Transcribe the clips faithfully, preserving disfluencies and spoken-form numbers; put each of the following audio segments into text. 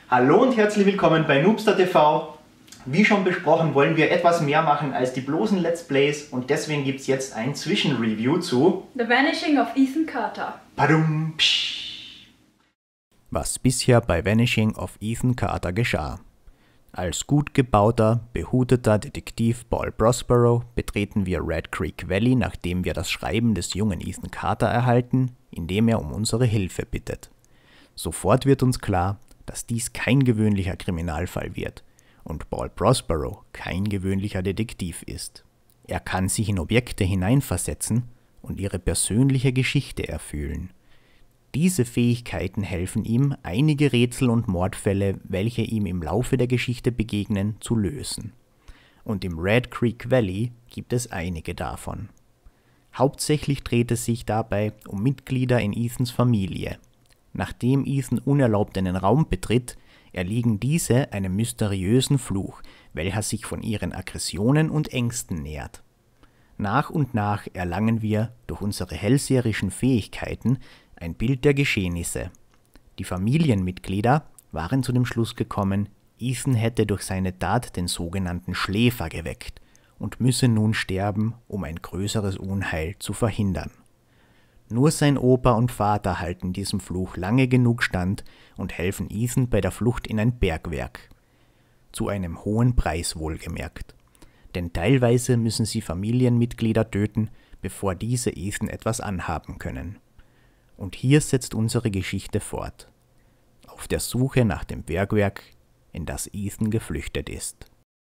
Hallo und herzlich willkommen bei Noobster T V. Wie schon besprochen, wollen wir etwas mehr machen als die bloßen Let's Plays und deswegen gibt es jetzt ein Zwischenreview zu The Vanishing of Ethan Carter. Padum, psch. Was bisher bei Vanishing of Ethan Carter geschah. Als gut gebauter, behuteter Detektiv Paul Prospero betreten wir Red Creek Valley, nachdem wir das Schreiben des jungen Ethan Carter erhalten, indem er um unsere Hilfe bittet. Sofort wird uns klar, dass dies kein gewöhnlicher Kriminalfall wird und Paul Prospero kein gewöhnlicher Detektiv ist. Er kann sich in Objekte hineinversetzen und ihre persönliche Geschichte erfühlen. Diese Fähigkeiten helfen ihm, einige Rätsel und Mordfälle, welche ihm im Laufe der Geschichte begegnen, zu lösen. Und im Red Creek Valley gibt es einige davon. Hauptsächlich dreht es sich dabei um Mitglieder in Ethans Familie. Nachdem Ethan unerlaubt einen Raum betritt, erliegen diese einem mysteriösen Fluch, welcher sich von ihren Aggressionen und Ängsten nährt. Nach und nach erlangen wir durch unsere hellseherischen Fähigkeiten ein Bild der Geschehnisse. Die Familienmitglieder waren zu dem Schluss gekommen, Ethan hätte durch seine Tat den sogenannten Schläfer geweckt und müsse nun sterben, um ein größeres Unheil zu verhindern. Nur sein Opa und Vater halten diesem Fluch lange genug stand und helfen Ethan bei der Flucht in ein Bergwerk. Zu einem hohen Preis wohlgemerkt. Denn teilweise müssen sie Familienmitglieder töten, bevor diese Ethan etwas anhaben können. Und hier setzt unsere Geschichte fort. Auf der Suche nach dem Bergwerk, in das Ethan geflüchtet ist.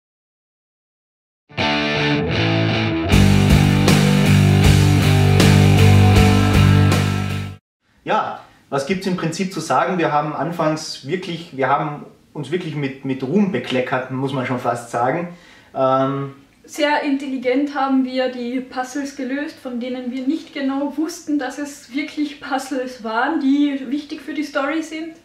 Ja, was gibt es im Prinzip zu sagen? Wir haben anfangs wirklich, wir haben uns wirklich mit, mit Ruhm bekleckert, muss man schon fast sagen. Ähm, Sehr intelligent haben wir die Puzzles gelöst, von denen wir nicht genau wussten, dass es wirklich Puzzles waren, die wichtig für die Story sind.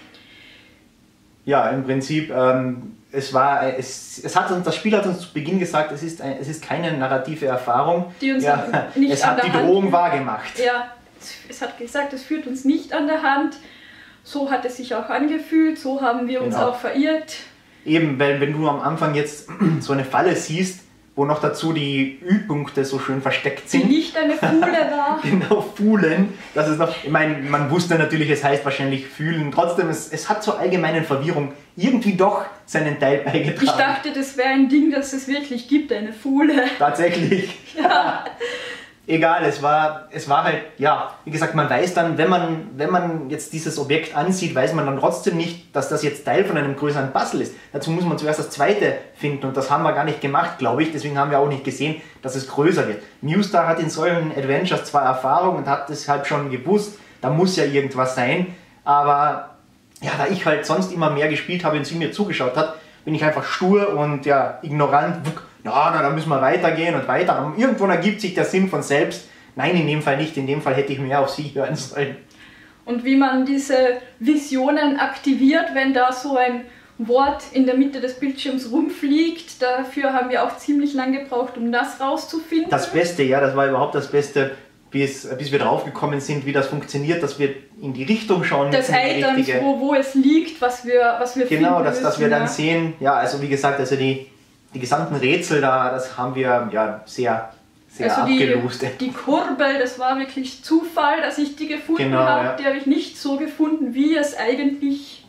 Ja, im Prinzip, ähm, es war, es, es hat uns, das Spiel hat uns zu Beginn gesagt, es ist, ein, es ist keine narrative Erfahrung. Die uns ja, nicht es an hat der die Hand Drohung wahrgemacht. Ja, es, es hat gesagt, es führt uns nicht an der Hand. So hat es sich auch angefühlt, so haben wir uns Genau. auch verirrt. Eben, weil wenn du am Anfang jetzt so eine Falle siehst, wo noch dazu die Ü-Punkte so schön versteckt Die sind. nicht eine Fuhle war. Genau, Fuhlen. Das ist noch, ich meine, man wusste natürlich, es heißt wahrscheinlich fühlen. Trotzdem, es, es hat zur allgemeinen Verwirrung irgendwie doch seinen Teil beigetragen. Ich dachte, das wäre ein Ding, das es wirklich gibt, eine Fuhle. Tatsächlich. Ja. Egal, es war, es war halt, ja, wie gesagt, man weiß dann, wenn man, wenn man jetzt dieses Objekt ansieht, weiß man dann trotzdem nicht, dass das jetzt Teil von einem größeren Puzzle ist. Dazu muss man zuerst das zweite finden und das haben wir gar nicht gemacht, glaube ich, deswegen haben wir auch nicht gesehen, dass es größer wird. Newstar hat in solchen Adventures zwar Erfahrung und hat deshalb schon gewusst, da muss ja irgendwas sein, aber ja, da ich halt sonst immer mehr gespielt habe und sie mir zugeschaut hat, bin ich einfach stur und ja, ignorant. Ja, na, dann müssen wir weitergehen und weiter. Und irgendwann ergibt sich der Sinn von selbst. Nein, in dem Fall nicht. In dem Fall hätte ich mehr auf sie hören sollen. Und wie man diese Visionen aktiviert, wenn da so ein Wort in der Mitte des Bildschirms rumfliegt, dafür haben wir auch ziemlich lange gebraucht, um das rauszufinden. Das Beste, ja, das war überhaupt das Beste, bis, bis wir drauf gekommen sind, wie das funktioniert, dass wir in die Richtung schauen. Das Items, wo, wo es liegt, was wir, was wir genau, finden dass, müssen, dass wir dann ja. sehen, ja, also wie gesagt, also die, die gesamten Rätsel da, das haben wir ja sehr, sehr also abgelost. Die, die Kurbel, das war wirklich Zufall, dass ich die gefunden Genau, habe. ja. Die habe ich nicht so gefunden, wie es eigentlich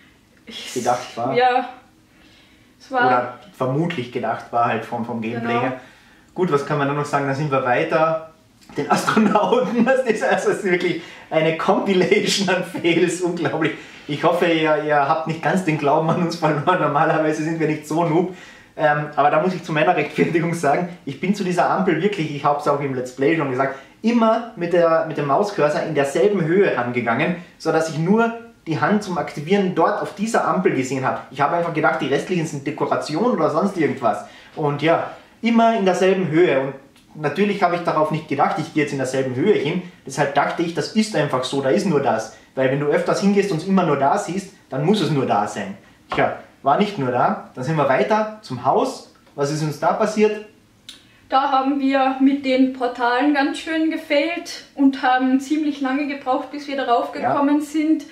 gedacht war. Ja, es war Oder vermutlich gedacht war halt vom, vom Gameplay Genau. her. Gut, was kann man dann noch sagen? Da sind wir weiter. Den Astronauten, das ist, also das ist wirklich eine Compilation an Fails, unglaublich. Ich hoffe, ihr, ihr habt nicht ganz den Glauben an uns verloren. Normalerweise sind wir nicht so noob. Ähm, aber da muss ich zu meiner Rechtfertigung sagen, ich bin zu dieser Ampel wirklich, ich habe es auch im Let's Play schon gesagt, immer mit, der, mit dem Mauscursor in derselben Höhe rangegangen, sodass ich nur die Hand zum Aktivieren dort auf dieser Ampel gesehen habe. Ich habe einfach gedacht, die restlichen sind Dekoration oder sonst irgendwas. Und ja, immer in derselben Höhe. Und natürlich habe ich darauf nicht gedacht, ich gehe jetzt in derselben Höhe hin. Deshalb dachte ich, das ist einfach so, da ist nur das. Weil wenn du öfters hingehst und es immer nur da siehst, dann muss es nur da sein. Tja, war nicht nur da. Dann sind wir weiter zum Haus. Was ist uns da passiert? Da haben wir mit den Portalen ganz schön gefailt und haben ziemlich lange gebraucht, bis wir darauf gekommen ja. sind.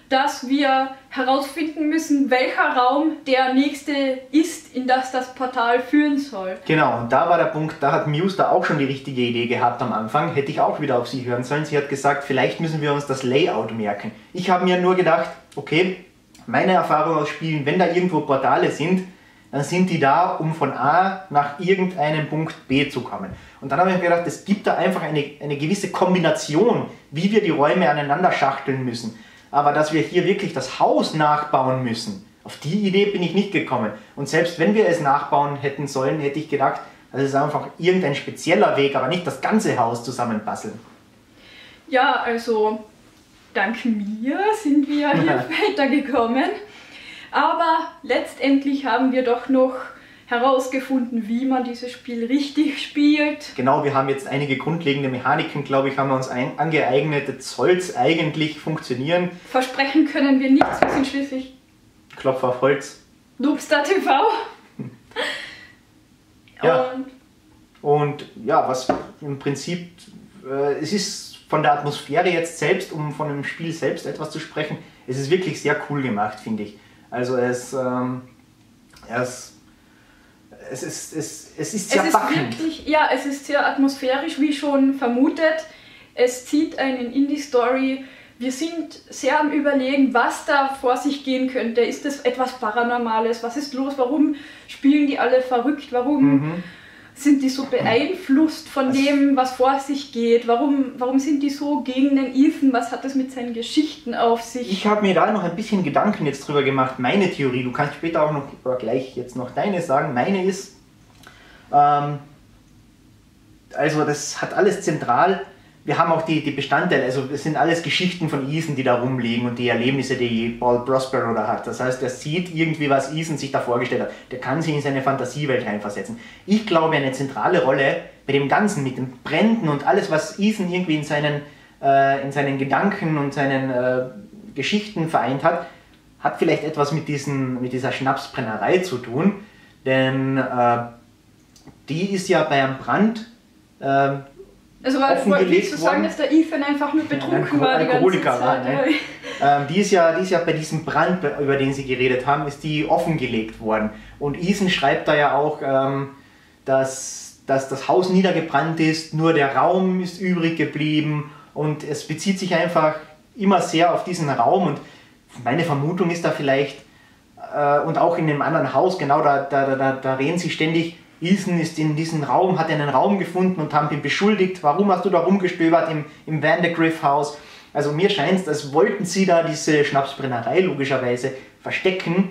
dass wir herausfinden müssen, welcher Raum der nächste ist, in das das Portal führen soll. Genau, und da war der Punkt, da hat Muse da auch schon die richtige Idee gehabt am Anfang. Hätte ich auch wieder auf sie hören sollen. Sie hat gesagt, vielleicht müssen wir uns das Layout merken. Ich habe mir nur gedacht, okay, meine Erfahrung aus Spielen, wenn da irgendwo Portale sind, dann sind die da, um von A nach irgendeinem Punkt B zu kommen. Und dann habe ich mir gedacht, es gibt da einfach eine, eine gewisse Kombination, wie wir die Räume aneinander schachteln müssen. Aber dass wir hier wirklich das Haus nachbauen müssen, auf die Idee bin ich nicht gekommen. Und selbst wenn wir es nachbauen hätten sollen, hätte ich gedacht, das ist einfach irgendein spezieller Weg, aber nicht das ganze Haus zusammenbasteln. Ja, also dank mir sind wir hier weitergekommen. Aber letztendlich haben wir doch noch herausgefunden, wie man dieses Spiel richtig spielt. Genau, wir haben jetzt einige grundlegende Mechaniken, glaube ich, haben wir uns ein, angeeignet. Jetzt soll es eigentlich funktionieren. Versprechen können wir nichts, wir sind schließlich Klopf auf Holz. Noobstar T V. Ja. Und, und ja, was im Prinzip, äh, es ist von der Atmosphäre jetzt selbst, um von dem Spiel selbst etwas zu sprechen, es ist wirklich sehr cool gemacht, finde ich. Also es, ähm, es Es ist, es, es ist sehr es ist packend. Wirklich, ja, es ist sehr atmosphärisch, wie schon vermutet. Es zieht einen in die Story. Wir sind sehr am Überlegen, was da vor sich gehen könnte. Ist das etwas Paranormales? Was ist los? Warum spielen die alle verrückt? Warum mhm. sind die so beeinflusst von also, dem, was vor sich geht? Warum, warum sind die so gegen den Ethan? Was hat das mit seinen Geschichten auf sich? Ich habe mir da noch ein bisschen Gedanken jetzt drüber gemacht. Meine Theorie, du kannst später auch noch, oder gleich jetzt noch deine sagen. Meine ist, ähm, also das hat alles zentral. Wir haben auch die, die Bestandteile, also es sind alles Geschichten von Ethan, die da rumliegen und die Erlebnisse, die Paul Prospero da hat. Das heißt, er sieht irgendwie, was Ethan sich da vorgestellt hat. Der kann sich in seine Fantasiewelt reinversetzen. Ich glaube, eine zentrale Rolle bei dem Ganzen, mit den Bränden und alles, was Ethan irgendwie in seinen, äh, in seinen Gedanken und seinen äh, Geschichten vereint hat, hat vielleicht etwas mit, diesen, mit dieser Schnapsbrennerei zu tun. Denn äh, die ist ja bei einem Brand äh, Also willst du sagen, dass der Ethan einfach nur betrunken war die ganze Zeit? War, ne? ähm, die, ist ja, die ist ja bei diesem Brand, über den sie geredet haben, ist die offengelegt worden. Und Ethan schreibt da ja auch, ähm, dass, dass das Haus niedergebrannt ist, nur der Raum ist übrig geblieben und es bezieht sich einfach immer sehr auf diesen Raum und meine Vermutung ist da vielleicht, äh, und auch in dem anderen Haus, genau da, da, da, da reden sie ständig, Ethan ist in diesem Raum, hat einen Raum gefunden und haben ihn beschuldigt. Warum hast du da rumgestöbert im, im Vandergriff-Haus? Also mir scheint es, als wollten sie da diese Schnapsbrennerei logischerweise verstecken.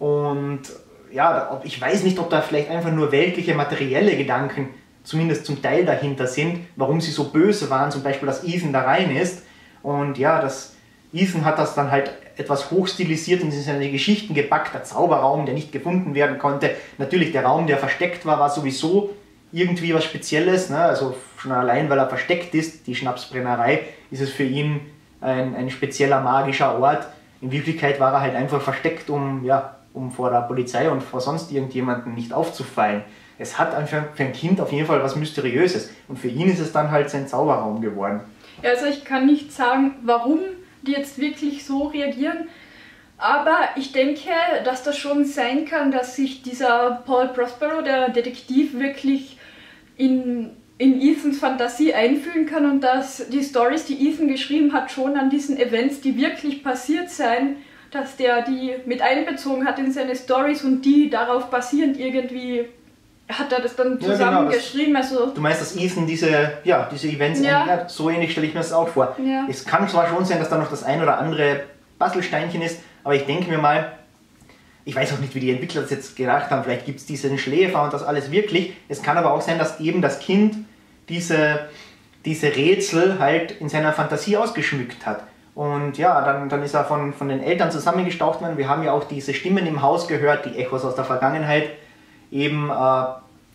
Und ja, ich weiß nicht, ob da vielleicht einfach nur weltliche, materielle Gedanken zumindest zum Teil dahinter sind, warum sie so böse waren, zum Beispiel, dass Ethan da rein ist. Und ja, das, Ethan hat das dann halt etwas hochstilisiert und in seine Geschichten gepackt, der Zauberraum, der nicht gefunden werden konnte. Natürlich der Raum, der versteckt war, war sowieso irgendwie was Spezielles, ne? Also schon allein, weil er versteckt ist, die Schnapsbrennerei, ist es für ihn ein, ein spezieller magischer Ort. In Wirklichkeit war er halt einfach versteckt, um, ja, um vor der Polizei und vor sonst irgendjemandem nicht aufzufallen. Es hat einfach für ein Kind auf jeden Fall was Mysteriöses und für ihn ist es dann halt sein Zauberraum geworden. Ja, also ich kann nicht sagen, warum die jetzt wirklich so reagieren. Aber ich denke, dass das schon sein kann, dass sich dieser Paul Prospero, der Detektiv, wirklich in, in Ethans Fantasie einfühlen kann und dass die Storys, die Ethan geschrieben hat, schon an diesen Events, die wirklich passiert seien, dass der die mit einbezogen hat in seine Storys und die darauf basierend irgendwie hat er das dann zusammengeschrieben. Ja, genau, also du meinst, dass Ethan diese, ja, diese Events ja. ändert? So ähnlich stelle ich mir das auch vor. Ja. Es kann zwar schon sein, dass da noch das ein oder andere Puzzlesteinchen ist, aber ich denke mir mal, ich weiß auch nicht, wie die Entwickler das jetzt gedacht haben, vielleicht gibt es diesen Schläfer und das alles wirklich. Es kann aber auch sein, dass eben das Kind diese, diese Rätsel halt in seiner Fantasie ausgeschmückt hat. Und ja, dann, dann ist er von, von den Eltern zusammengestaucht worden. Wir haben ja auch diese Stimmen im Haus gehört, die Echos aus der Vergangenheit, eben äh,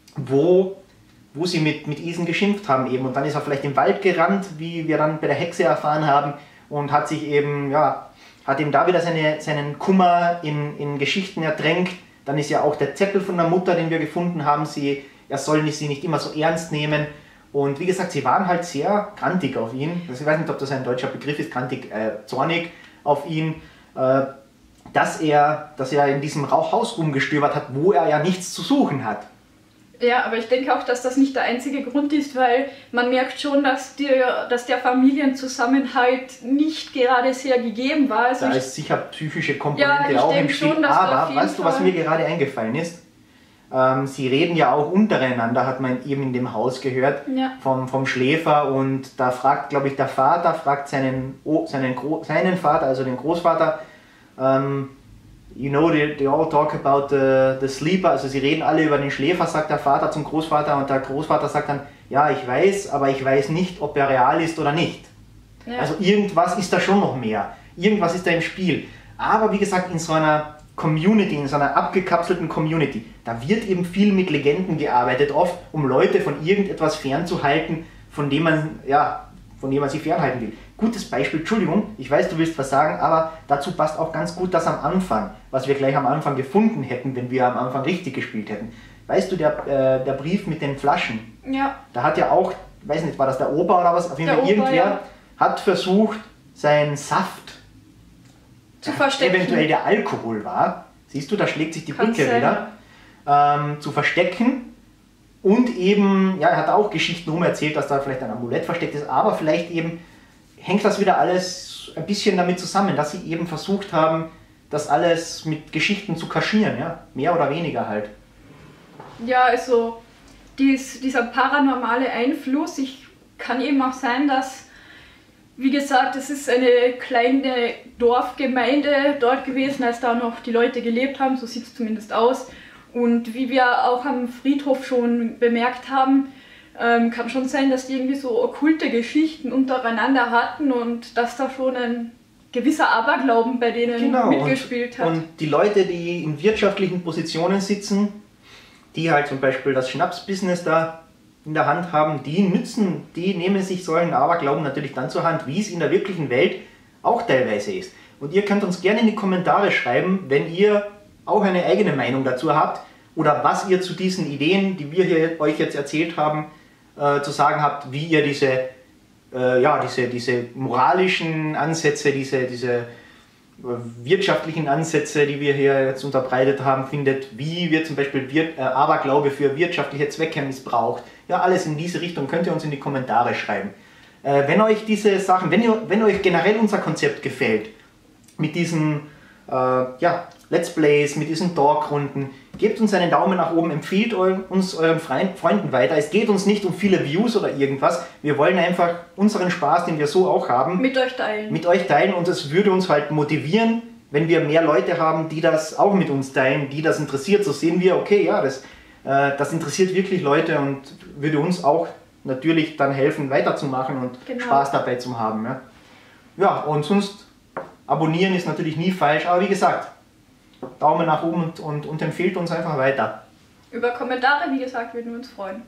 wo, wo sie mit, mit Ethan geschimpft haben eben. Und dann ist er vielleicht im Wald gerannt, wie wir dann bei der Hexe erfahren haben, und hat sich eben, ja, hat ihm da wieder seine, seinen Kummer in, in Geschichten ertränkt. Dann ist ja auch der Zettel von der Mutter, den wir gefunden haben, sie, er soll nicht, sie nicht immer so ernst nehmen. Und wie gesagt, sie waren halt sehr grantig auf ihn. Also ich weiß nicht, ob das ein deutscher Begriff ist, grantig, äh, zornig. auf ihn, äh, dass, er, dass er in diesem Haus rumgestöbert hat, wo er ja nichts zu suchen hat. Ja, aber ich denke auch, dass das nicht der einzige Grund ist, weil man merkt schon, dass, die, dass der Familienzusammenhalt nicht gerade sehr gegeben war. Also da ich, ist sicher psychische Komponente ja, auch im Spiel, schon, dass da auf aber jeden weißt du, was Fall mir gerade eingefallen ist? Ähm, sie reden ja auch untereinander, hat man eben in dem Haus gehört, Ja. vom, vom Schläfer, und da fragt, glaube ich, der Vater, fragt seinen, oh, seinen, Gro seinen Vater, also den Großvater, ähm, you know, they, they all talk about the, the sleeper, also sie reden alle über den Schläfer, sagt der Vater zum Großvater, und der Großvater sagt dann, ja, ich weiß, aber ich weiß nicht, ob er real ist oder nicht. Ja. Also irgendwas ist da schon noch mehr, irgendwas ist da im Spiel. Aber wie gesagt, in so einer Community, in so einer abgekapselten Community, da wird eben viel mit Legenden gearbeitet, oft um Leute von irgendetwas fernzuhalten, von dem man, ja, von dem man sie fernhalten will. Gutes Beispiel, Entschuldigung, ich weiß, du willst was sagen, aber dazu passt auch ganz gut das am Anfang, was wir gleich am Anfang gefunden hätten, wenn wir am Anfang richtig gespielt hätten. Weißt du, der, äh, der Brief mit den Flaschen, ja. da hat ja auch, weiß nicht, war das der Opa oder was, auf jeden Der Fall Opa, irgendwer ja. hat versucht, seinen Saft, zu der verstecken. eventuell der Alkohol war, siehst du, da schlägt sich die Kann Brücke sein, wieder, ähm, zu verstecken. Und eben, ja, er hat auch Geschichten rum erzählt, dass da vielleicht ein Amulett versteckt ist, aber vielleicht eben hängt das wieder alles ein bisschen damit zusammen, dass sie eben versucht haben, das alles mit Geschichten zu kaschieren, ja, mehr oder weniger halt. Ja, also dies, dieser paranormale Einfluss, ich kann eben auch sein, dass, wie gesagt, es ist eine kleine Dorfgemeinde dort gewesen, als da noch die Leute gelebt haben, so sieht es zumindest aus. Und wie wir auch am Friedhof schon bemerkt haben, ähm, kann schon sein, dass die irgendwie so okkulte Geschichten untereinander hatten und dass da schon ein gewisser Aberglauben bei denen Genau, mitgespielt und, hat. und die Leute, die in wirtschaftlichen Positionen sitzen, die halt zum Beispiel das Schnapsbusiness da in der Hand haben, die nützen, die nehmen sich solchen Aberglauben natürlich dann zur Hand, wie es in der wirklichen Welt auch teilweise ist. Und ihr könnt uns gerne in die Kommentare schreiben, wenn ihr auch eine eigene Meinung dazu habt oder was ihr zu diesen Ideen, die wir hier euch jetzt erzählt haben, äh, zu sagen habt, wie ihr diese, äh, ja, diese, diese moralischen Ansätze, diese, diese äh, wirtschaftlichen Ansätze, die wir hier jetzt unterbreitet haben, findet, wie wird zum Beispiel Wir äh, Aberglaube für wirtschaftliche Zwecke missbraucht. Ja, alles in diese Richtung könnt ihr uns in die Kommentare schreiben. Äh, wenn euch diese Sachen, wenn, ihr, wenn euch generell unser Konzept gefällt, mit diesen äh, ja, Let's Plays, mit diesen Talkrunden, gebt uns einen Daumen nach oben, empfiehlt eu uns euren Freunden weiter. Es geht uns nicht um viele Views oder irgendwas. Wir wollen einfach unseren Spaß, den wir so auch haben, Mit euch teilen. mit euch teilen, und es würde uns halt motivieren, wenn wir mehr Leute haben, die das auch mit uns teilen, die das interessiert. So sehen wir, okay, ja, das, äh, das interessiert wirklich Leute und würde uns auch natürlich dann helfen, weiterzumachen und Genau. Spaß dabei zu haben. Ja, ja, und sonst abonnieren ist natürlich nie falsch, aber wie gesagt, Daumen nach oben und, und, und empfehlt uns einfach weiter. Über Kommentare, wie gesagt, würden wir uns freuen.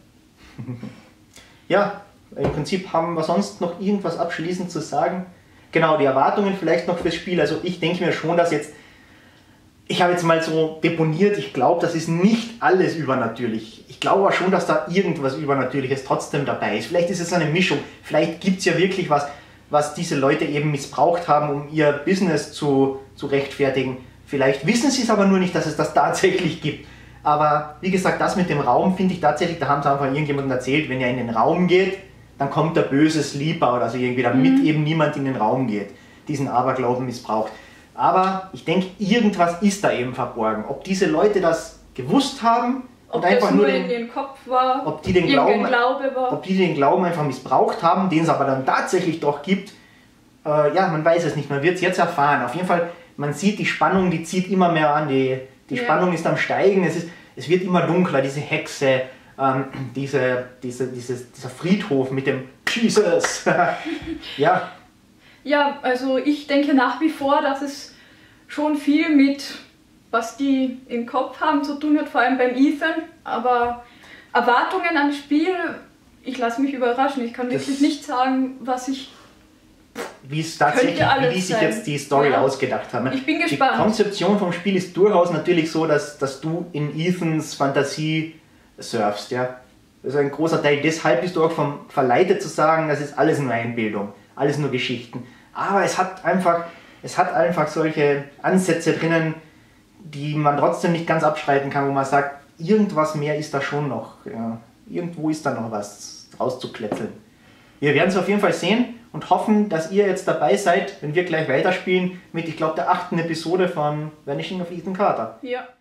Ja, im Prinzip haben wir sonst noch irgendwas abschließend zu sagen. Genau, die Erwartungen vielleicht noch fürs Spiel. Also ich denke mir schon, dass jetzt, ich habe jetzt mal so deponiert, ich glaube, das ist nicht alles übernatürlich. Ich glaube aber schon, dass da irgendwas Übernatürliches trotzdem dabei ist. Vielleicht ist es eine Mischung. Vielleicht gibt es ja wirklich was, was diese Leute eben missbraucht haben, um ihr Business zu, zu rechtfertigen. Vielleicht wissen sie es aber nur nicht, dass es das tatsächlich gibt. Aber wie gesagt, das mit dem Raum finde ich tatsächlich, da haben sie einfach irgendjemandem erzählt, wenn er in den Raum geht, dann kommt der böse Sleeper oder so irgendwie, damit mhm. eben niemand in den Raum geht, diesen Aberglauben missbraucht. Aber ich denke, irgendwas ist da eben verborgen. Ob diese Leute das gewusst haben Ob und das einfach nur nur in den, ihrem Kopf war, ob die den irgendein Glauben, Glaube war. ob die den Glauben einfach missbraucht haben, den es aber dann tatsächlich doch gibt, äh, ja, man weiß es nicht, man wird es jetzt erfahren. Auf jeden Fall, man sieht die Spannung, die zieht immer mehr an, die, die Ja. Spannung ist am Steigen, es, ist, es wird immer dunkler, diese Hexe, ähm, diese, diese, dieses, dieser Friedhof mit dem Jesus. Ja, Ja, also ich denke nach wie vor, dass es schon viel mit, was die im Kopf haben, zu tun hat, vor allem beim Ethan. Aber Erwartungen ans Spiel, ich lasse mich überraschen. Ich kann Das- wirklich nicht sagen, was ich... wie es tatsächlich, Könnte alles wie die sich sein. jetzt die Story Ja. ausgedacht haben. Ich bin gespannt. Die Konzeption vom Spiel ist durchaus natürlich so, dass, dass du in Ethans Fantasie surfst. Ja? Das ist ein großer Teil. Deshalb bist du auch vom verleitet zu sagen, das ist alles nur Einbildung, alles nur Geschichten. Aber es hat einfach es hat einfach solche Ansätze drinnen, die man trotzdem nicht ganz abstreiten kann, wo man sagt, irgendwas mehr ist da schon noch. Ja. Irgendwo ist da noch was rauszukletzeln. Wir werden es auf jeden Fall sehen und hoffen, dass ihr jetzt dabei seid, wenn wir gleich weiterspielen mit, ich glaube, der achten Episode von Vanishing of Ethan Carter. Ja.